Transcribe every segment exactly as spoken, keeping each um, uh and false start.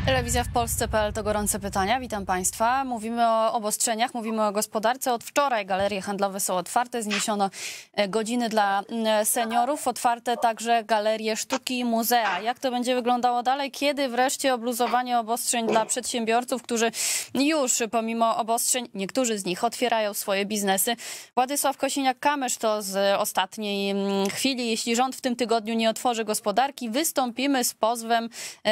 Telewizja w Polsce kropka p l to gorące pytania. Witam Państwa. Mówimy o obostrzeniach, mówimy o gospodarce. Od wczoraj galerie handlowe są otwarte. Zniesiono godziny dla seniorów. Otwarte także galerie sztuki i muzea. Jak to będzie wyglądało dalej? Kiedy wreszcie obluzowanie obostrzeń dla przedsiębiorców, którzy już pomimo obostrzeń, niektórzy z nich otwierają swoje biznesy? Władysław Kosiniak-Kamysz to z ostatniej chwili. Jeśli rząd w tym tygodniu nie otworzy gospodarki, wystąpimy z pozwem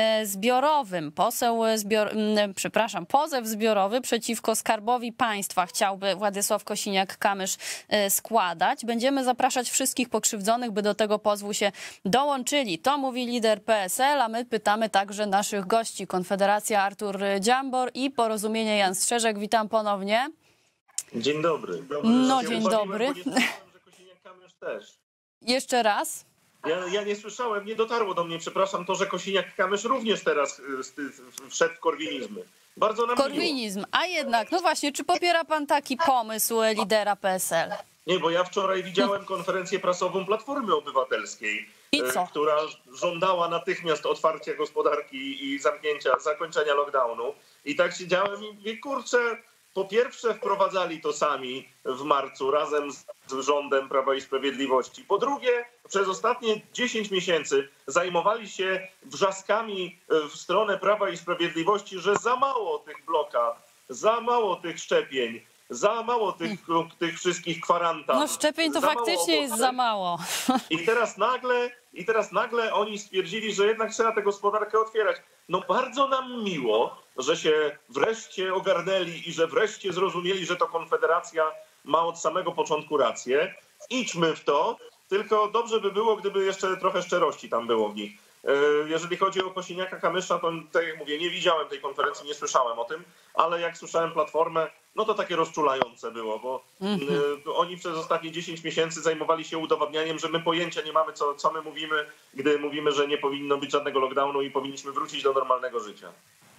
zbiorowym. Poseł zbior... Przepraszam, pozew zbiorowy przeciwko Skarbowi Państwa chciałby Władysław Kosiniak-Kamysz składać. Będziemy zapraszać wszystkich pokrzywdzonych, by do tego pozwu się dołączyli. To mówi lider P S L, a my pytamy także naszych gości. Konfederacja Artur Dziambor i Porozumienie Jan Strzeżek. Witam ponownie. Dzień dobry. No, dzień dobry. Bo nie słyszałem, że Kosiniak-Kamysz też. Jeszcze raz. Ja, ja nie słyszałem, nie dotarło do mnie, przepraszam, to, że Kosiniak-Kamysz również teraz wszedł w korwinizmy. Bardzo nam Korwinizm, a jednak, no właśnie, czy popiera pan taki pomysł lidera P S L? Nie, bo ja wczoraj widziałem konferencję prasową Platformy Obywatelskiej, I co? która żądała natychmiast otwarcia gospodarki i zamknięcia, zakończenia lockdownu. I tak siedziałem i mówię, kurczę, po pierwsze wprowadzali to sami w marcu razem z rządem Prawa i Sprawiedliwości. Po drugie, przez ostatnie dziesięć miesięcy zajmowali się wrzaskami w stronę Prawa i Sprawiedliwości, że za mało tych blokad, za mało tych szczepień, za mało tych, tych wszystkich kwarantan. No szczepień to faktycznie jest za mało. I teraz nagle, i teraz nagle oni stwierdzili, że jednak trzeba tę gospodarkę otwierać. No bardzo nam miło, że się wreszcie ogarnęli i że wreszcie zrozumieli, że to Konfederacja ma od samego początku rację. Idźmy w to, tylko dobrze by było, gdyby jeszcze trochę szczerości tam było w nich. Jeżeli chodzi o Kosiniaka-Kamysza, to tak jak mówię, nie widziałem tej konferencji, nie słyszałem o tym, ale jak słyszałem Platformę, no to takie rozczulające było, bo mm-hmm. oni przez ostatnie dziesięć miesięcy zajmowali się udowadnianiem, że my pojęcia nie mamy, co, co my mówimy, gdy mówimy, że nie powinno być żadnego lockdownu i powinniśmy wrócić do normalnego życia.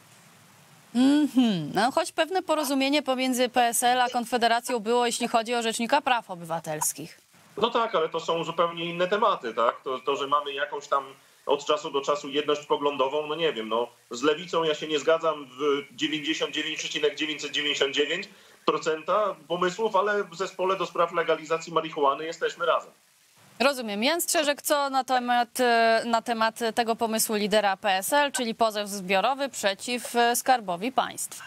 Mm-hmm. No, choć pewne porozumienie pomiędzy P S L a Konfederacją było, jeśli chodzi o Rzecznika Praw Obywatelskich. No tak, ale to są zupełnie inne tematy, tak? To, to że mamy jakąś tam od czasu do czasu jedność poglądową, no nie wiem, no z lewicą ja się nie zgadzam w dziewięćdziesiąt dziewięć przecinek dziewięćset dziewięćdziesiąt dziewięć procent pomysłów, ale w zespole do spraw legalizacji marihuany jesteśmy razem. Rozumiem. Jan Strzeżek, co na temat, na temat tego pomysłu lidera P S L, czyli pozew zbiorowy przeciw Skarbowi Państwa?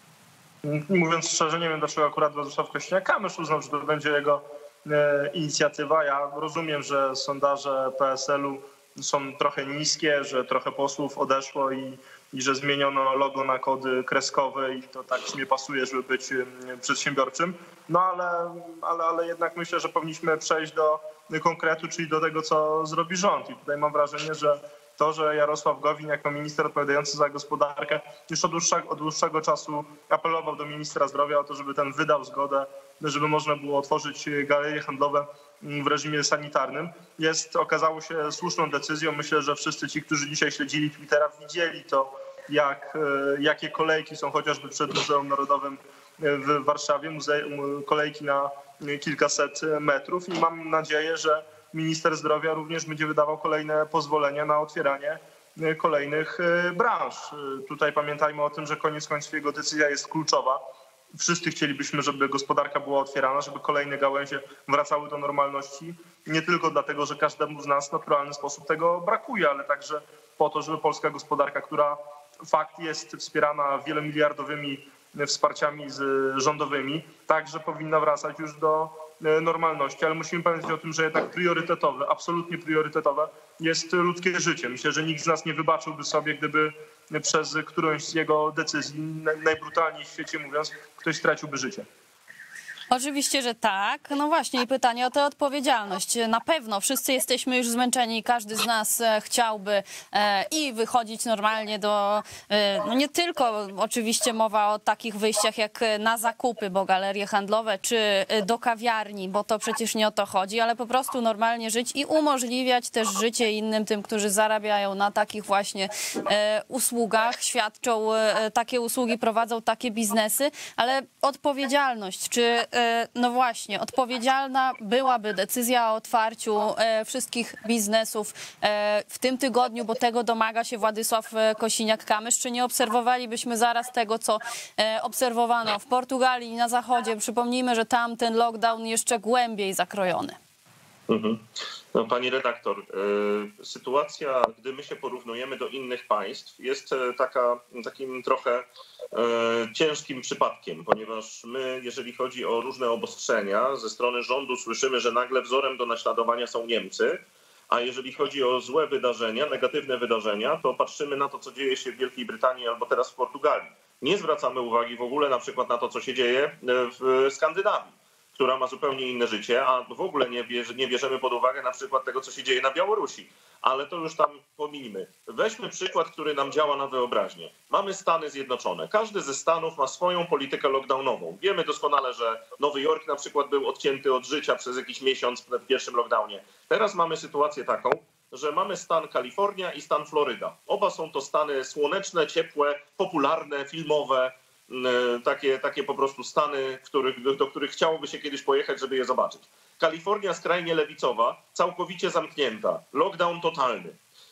Mówiąc szczerze, nie wiem, dlaczego akurat Władysław Kosiniak-Kamysz uznał, że to będzie jego e, inicjatywa. Ja rozumiem, że sondaże P S L-u są trochę niskie, że trochę posłów odeszło i, i że zmieniono logo na kody kreskowe i to tak nie pasuje, żeby być przedsiębiorczym. No ale, ale, ale jednak myślę, że powinniśmy przejść do konkretu, czyli do tego, co zrobi rząd. I tutaj mam wrażenie, że to, że Jarosław Gowin jako minister odpowiadający za gospodarkę już od dłuższego, od dłuższego czasu apelował do ministra zdrowia o to, żeby ten wydał zgodę, żeby można było otworzyć galerie handlowe w reżimie sanitarnym, jest, okazało się słuszną decyzją. Myślę, że wszyscy ci, którzy dzisiaj śledzili Twittera, widzieli to, jak, jakie kolejki są chociażby przed Muzeum Narodowym w Warszawie, muzeum, kolejki na kilkaset metrów i mam nadzieję, że minister zdrowia również będzie wydawał kolejne pozwolenia na otwieranie kolejnych branż. Tutaj pamiętajmy o tym, że koniec końców jego decyzja jest kluczowa. Wszyscy chcielibyśmy, żeby gospodarka była otwierana, żeby kolejne gałęzie wracały do normalności. Nie tylko dlatego, że każdemu z nas w naturalny sposób tego brakuje, ale także po to, żeby polska gospodarka, która fakt jest wspierana wielomiliardowymi wsparciami rządowymi, także powinna wracać już do normalności. Ale musimy pamiętać o tym, że jednak priorytetowe, absolutnie priorytetowe jest ludzkie życie. Myślę, że nikt z nas nie wybaczyłby sobie, gdyby przez którąś z jego decyzji, najbrutalniej w świecie mówiąc, ktoś straciłby życie. Oczywiście, że tak. No właśnie i pytanie o tę odpowiedzialność. Na pewno wszyscy jesteśmy już zmęczeni, każdy z nas chciałby i wychodzić normalnie do, no nie tylko oczywiście mowa o takich wyjściach jak na zakupy, bo galerie handlowe, czy do kawiarni, bo to przecież nie o to chodzi, ale po prostu normalnie żyć i umożliwiać też życie innym, tym, którzy zarabiają na takich właśnie usługach, świadczą takie usługi, prowadzą takie biznesy, ale odpowiedzialność, czy no właśnie, odpowiedzialna byłaby decyzja o otwarciu wszystkich biznesów w tym tygodniu, bo tego domaga się Władysław Kosiniak-Kamysz, czy nie obserwowalibyśmy zaraz tego, co obserwowano w Portugalii i na Zachodzie? Przypomnijmy, że tam ten lockdown jeszcze głębiej zakrojony. Mhm. No, pani redaktor, y, sytuacja, gdy my się porównujemy do innych państw, jest taka, takim trochę y, ciężkim przypadkiem, ponieważ my, jeżeli chodzi o różne obostrzenia, ze strony rządu słyszymy, że nagle wzorem do naśladowania są Niemcy, a jeżeli chodzi o złe wydarzenia, negatywne wydarzenia, to patrzymy na to, co dzieje się w Wielkiej Brytanii albo teraz w Portugalii. Nie zwracamy uwagi w ogóle na przykład na to, co się dzieje w Skandynawii, która ma zupełnie inne życie, a w ogóle nie, bierze, nie bierzemy pod uwagę na przykład tego, co się dzieje na Białorusi. Ale to już tam pominijmy. Weźmy przykład, który nam działa na wyobraźnię. Mamy Stany Zjednoczone. Każdy ze stanów ma swoją politykę lockdownową. Wiemy doskonale, że Nowy Jork na przykład był odcięty od życia przez jakiś miesiąc w pierwszym lockdownie. Teraz mamy sytuację taką, że mamy stan Kalifornia i stan Floryda. Oba są to stany słoneczne, ciepłe, popularne, filmowe, takie, takie po prostu stany, których, do, do których chciałoby się kiedyś pojechać, żeby je zobaczyć. Kalifornia skrajnie lewicowa, całkowicie zamknięta, lockdown totalny.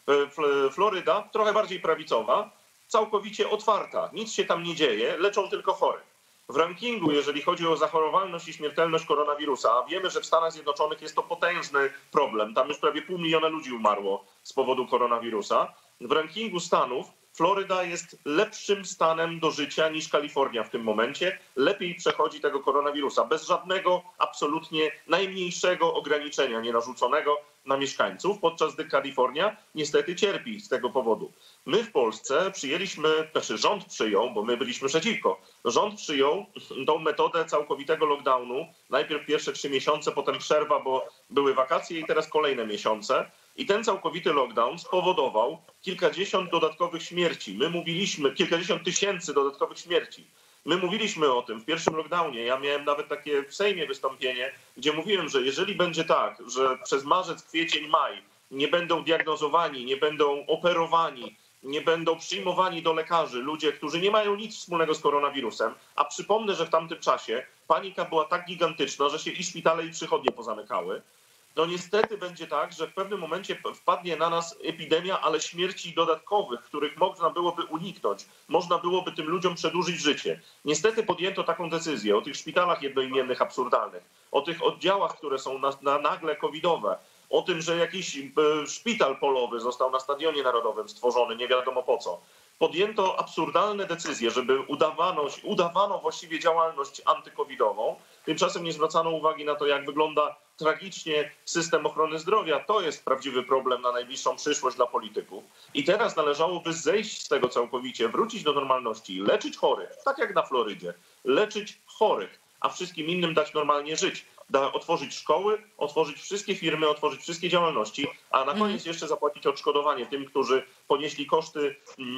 Floryda trochę bardziej prawicowa, całkowicie otwarta, nic się tam nie dzieje, leczą tylko chorych. W rankingu, jeżeli chodzi o zachorowalność i śmiertelność koronawirusa, a wiemy, że w Stanach Zjednoczonych jest to potężny problem, tam już prawie pół miliona ludzi umarło z powodu koronawirusa, w rankingu stanów Floryda jest lepszym stanem do życia niż Kalifornia w tym momencie. Lepiej przechodzi tego koronawirusa bez żadnego, absolutnie najmniejszego ograniczenia nie narzuconego na mieszkańców, podczas gdy Kalifornia niestety cierpi z tego powodu. My w Polsce przyjęliśmy, znaczy rząd przyjął, bo my byliśmy przeciwko, rząd przyjął tą metodę całkowitego lockdownu. Najpierw pierwsze trzy miesiące, potem przerwa, bo były wakacje i teraz kolejne miesiące. I ten całkowity lockdown spowodował kilkadziesiąt dodatkowych śmierci. My mówiliśmy, kilkadziesiąt tysięcy dodatkowych śmierci. My mówiliśmy o tym w pierwszym lockdownie. Ja miałem nawet takie w Sejmie wystąpienie, gdzie mówiłem, że jeżeli będzie tak, że przez marzec, kwiecień, maj nie będą diagnozowani, nie będą operowani, nie będą przyjmowani do lekarzy ludzie, którzy nie mają nic wspólnego z koronawirusem, a przypomnę, że w tamtym czasie panika była tak gigantyczna, że się i szpitale, i przychodnie pozamykały, no niestety będzie tak, że w pewnym momencie wpadnie na nas epidemia, ale śmierci dodatkowych, których można byłoby uniknąć. Można byłoby tym ludziom przedłużyć życie. Niestety podjęto taką decyzję o tych szpitalach jednoimiennych absurdalnych, o tych oddziałach, które są na, na nagle covidowe, o tym, że jakiś szpital polowy został na Stadionie Narodowym stworzony, nie wiadomo po co. Podjęto absurdalne decyzje, żeby udawano, udawano właściwie działalność antykowidową. Tymczasem nie zwracano uwagi na to, jak wygląda tragicznie system ochrony zdrowia. To jest prawdziwy problem na najbliższą przyszłość dla polityków. I teraz należałoby zejść z tego całkowicie, wrócić do normalności, leczyć chorych, tak jak na Florydzie, leczyć chorych, a wszystkim innym dać normalnie żyć. Da, otworzyć szkoły, otworzyć wszystkie firmy, otworzyć wszystkie działalności, a na koniec jeszcze zapłacić odszkodowanie tym, którzy ponieśli koszty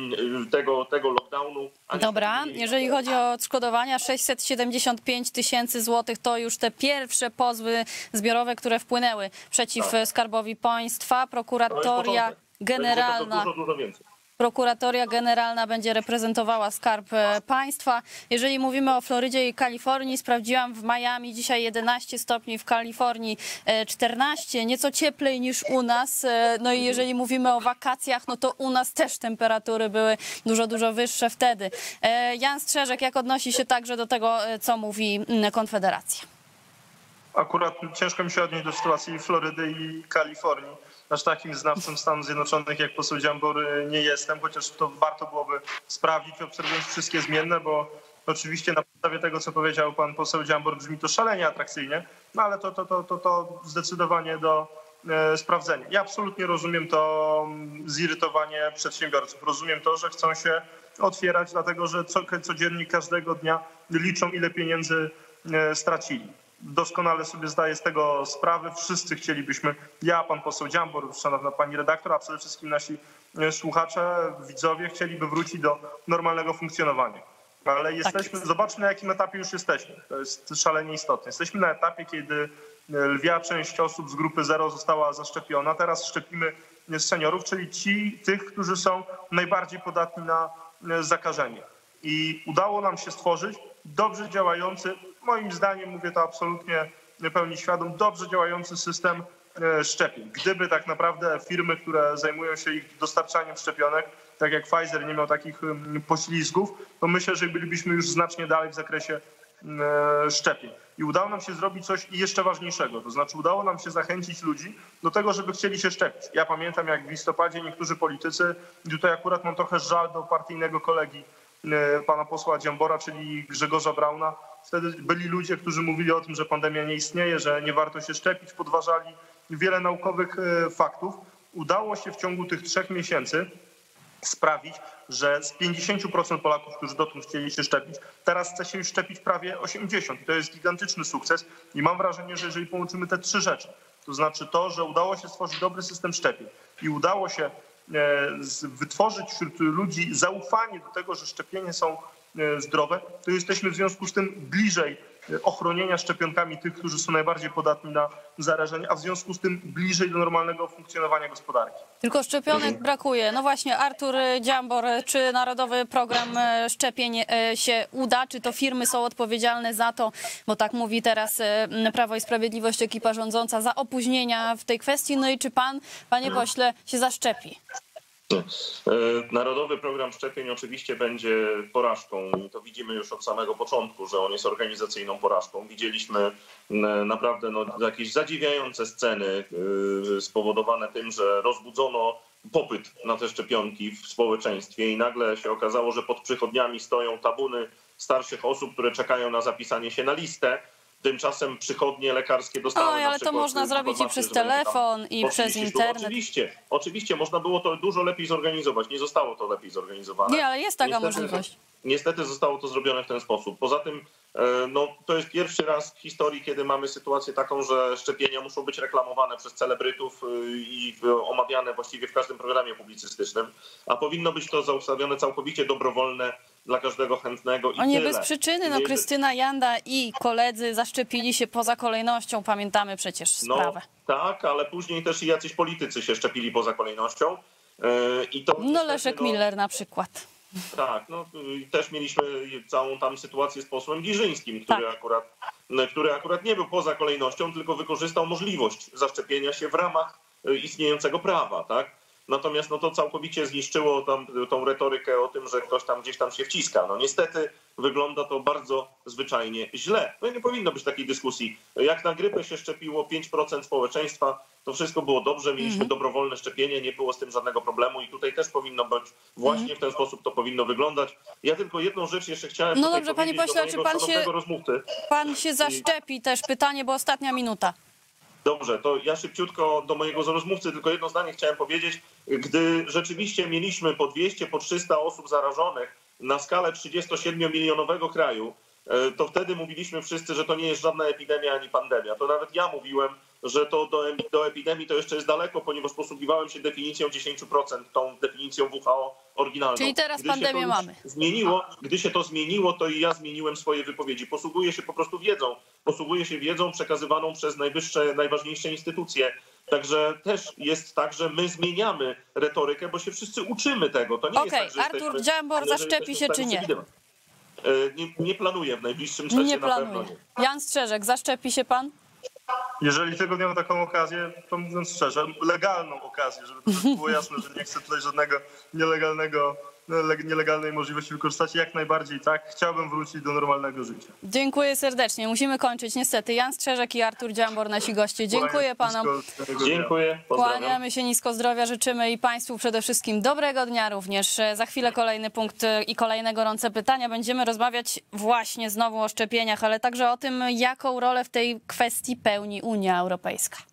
tego, tego lockdownu. Dobra, jeżeli chodzi o odszkodowania, sześćset siedemdziesiąt pięć tysięcy złotych to już te pierwsze pozwy zbiorowe, które wpłynęły przeciw tak. Skarbowi Państwa. Prokuratoria Generalna... Dużo, dużo więcej. Prokuratoria Generalna będzie reprezentowała Skarb Państwa. Jeżeli mówimy o Florydzie i Kalifornii, sprawdziłam w Miami dzisiaj jedenaście stopni, w Kalifornii czternaście, nieco cieplej niż u nas. No i jeżeli mówimy o wakacjach, no to u nas też temperatury były dużo, dużo wyższe wtedy. Jan Strzeżek, jak odnosi się także do tego, co mówi Konfederacja? Akurat ciężko mi się odnieść do sytuacji Florydy i Kalifornii. Aż takim znawcą Stanów Zjednoczonych jak poseł Dziambor nie jestem, chociaż to warto byłoby sprawdzić, obserwując wszystkie zmienne, bo oczywiście na podstawie tego, co powiedział pan poseł Dziambor, brzmi to szalenie atrakcyjnie, no ale to, to, to, to, to zdecydowanie do e, sprawdzenia. Ja absolutnie rozumiem to zirytowanie przedsiębiorców. Rozumiem to, że chcą się otwierać, dlatego że co, codziennie, każdego dnia liczą, ile pieniędzy e, stracili. Doskonale sobie zdaję z tego sprawę. Wszyscy chcielibyśmy, ja, pan poseł Dziambor, szanowna pani redaktor, a przede wszystkim nasi słuchacze, widzowie, chcieliby wrócić do normalnego funkcjonowania. Ale jesteśmy, zobaczmy, na jakim etapie już jesteśmy. To jest szalenie istotne. Jesteśmy na etapie, kiedy lwia część osób z grupy zero została zaszczepiona. Teraz szczepimy seniorów, czyli ci, tych, którzy są najbardziej podatni na zakażenie. I udało nam się stworzyć dobrze działający moim zdaniem, mówię to absolutnie w pełni świadom, dobrze działający system szczepień. Gdyby tak naprawdę firmy, które zajmują się ich dostarczaniem szczepionek, tak jak Pfizer, nie miał takich poślizgów, to myślę, że bylibyśmy już znacznie dalej w zakresie szczepień. I udało nam się zrobić coś jeszcze ważniejszego, to znaczy udało nam się zachęcić ludzi do tego, żeby chcieli się szczepić. Ja pamiętam, jak w listopadzie niektórzy politycy, tutaj akurat mam trochę żal do partyjnego kolegi pana posła Dziambora, czyli Grzegorza Brauna. Wtedy byli ludzie, którzy mówili o tym, że pandemia nie istnieje, że nie warto się szczepić, podważali wiele naukowych faktów. Udało się w ciągu tych trzech miesięcy sprawić, że z pięćdziesięciu procent Polaków, którzy dotąd chcieli się szczepić, teraz chce się już szczepić prawie osiemdziesiąt procent. I to jest gigantyczny sukces. I mam wrażenie, że jeżeli połączymy te trzy rzeczy, to znaczy to, że udało się stworzyć dobry system szczepień i udało się wytworzyć wśród ludzi zaufanie do tego, że szczepienia są zdrowe, to jesteśmy w związku z tym bliżej ochronienia szczepionkami tych, którzy są najbardziej podatni na zarażenie, a w związku z tym bliżej do normalnego funkcjonowania gospodarki. Tylko szczepionek brakuje. No właśnie, Artur Dziambor, czy Narodowy Program Szczepień się uda? Czy to firmy są odpowiedzialne za to, bo tak mówi teraz Prawo i Sprawiedliwość, ekipa rządząca, za opóźnienia w tej kwestii? No i czy pan, panie pośle, się zaszczepi? Narodowy Program Szczepień oczywiście będzie porażką i to widzimy już od samego początku, że on jest organizacyjną porażką. Widzieliśmy naprawdę no, jakieś zadziwiające sceny spowodowane tym, że rozbudzono popyt na te szczepionki w społeczeństwie i nagle się okazało, że pod przychodniami stoją tabuny starszych osób, które czekają na zapisanie się na listę. Tymczasem przychodnie lekarskie dostały. Oj, ale to można zrobić i przez telefon, i przez internet. Oczywiście, oczywiście, można było to dużo lepiej zorganizować. Nie zostało to lepiej zorganizowane. Nie, ale jest taka niestety, możliwość. Niestety zostało to zrobione w ten sposób. Poza tym no, to jest pierwszy raz w historii, kiedy mamy sytuację taką, że szczepienia muszą być reklamowane przez celebrytów i omawiane właściwie w każdym programie publicystycznym, a powinno być to ustawione całkowicie dobrowolne dla każdego chętnego i O nie tyle. bez przyczyny, no Krystyna Janda i koledzy zaszczepili się poza kolejnością, pamiętamy przecież sprawę. No tak, ale później też i jacyś politycy się szczepili poza kolejnością. I to no Leszek no, Miller na przykład. Tak, no też mieliśmy całą tam sytuację z posłem Giżyńskim, który, tak. akurat, który akurat nie był poza kolejnością, tylko wykorzystał możliwość zaszczepienia się w ramach istniejącego prawa, tak? Natomiast no to całkowicie zniszczyło tam tą retorykę o tym, że ktoś tam gdzieś tam się wciska. No niestety wygląda to bardzo zwyczajnie źle. No i nie powinno być takiej dyskusji. Jak na grypę się szczepiło pięć procent społeczeństwa, to wszystko było dobrze, mieliśmy mm-hmm. dobrowolne szczepienie, nie było z tym żadnego problemu i tutaj też powinno być właśnie mm-hmm. w ten sposób to powinno wyglądać. Ja tylko jedną rzecz jeszcze chciałem No dobrze, panie pośle, czy pan się, rozmówcy. pan się zaszczepi I... też pytanie, bo ostatnia minuta. Dobrze, to ja szybciutko do mojego rozmówcy tylko jedno zdanie chciałem powiedzieć. Gdy rzeczywiście mieliśmy po dwieście, po trzysta osób zarażonych na skalę trzydziestosiedmiomilionowego kraju, to wtedy mówiliśmy wszyscy, że to nie jest żadna epidemia ani pandemia. To nawet ja mówiłem, że to do, do epidemii to jeszcze jest daleko, ponieważ posługiwałem się definicją dziesięć procent, tą definicją W H O oryginalną. Czyli teraz gdy pandemię mamy. Zmieniło, gdy się to zmieniło, to i ja zmieniłem swoje wypowiedzi. Posługuję się po prostu wiedzą. Posługuję się wiedzą przekazywaną przez najwyższe, najważniejsze instytucje. Także też jest tak, że my zmieniamy retorykę, bo się wszyscy uczymy tego. To nie okay, jest tak, że Artur jesteśmy, Dziambor zaszczepi się czy nie? nie? Nie planuję w najbliższym czasie nie na planuję. pewno nie. Jan Strzeżek, zaszczepi się pan? Jeżeli tylko miał taką okazję, to mówiąc szczerze, legalną okazję, żeby to było jasne, że nie chcę tutaj żadnego nielegalnego, nielegalnej możliwości wykorzystać. Jak najbardziej tak. Chciałbym wrócić do normalnego życia. Dziękuję serdecznie. Musimy kończyć niestety. Jan Strzeżek i Artur Dziambor, nasi goście. Dziękuję panom. Dziękuję. Kłaniamy się nisko, zdrowia życzymy i państwu przede wszystkim dobrego dnia również. Za chwilę kolejny punkt i kolejne gorące pytania. Będziemy rozmawiać właśnie znowu o szczepieniach, ale także o tym, jaką rolę w tej kwestii pełni Unia Europejska.